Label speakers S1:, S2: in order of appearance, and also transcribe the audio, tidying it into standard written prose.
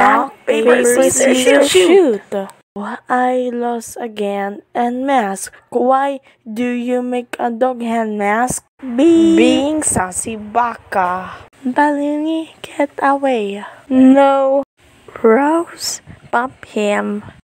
S1: rock, paper, scissors, shoot.
S2: I lost again. And mask. Why do you make a dog hand mask?
S1: Being sassy baka.
S2: Balini, get away.
S1: No. Rose, bump him.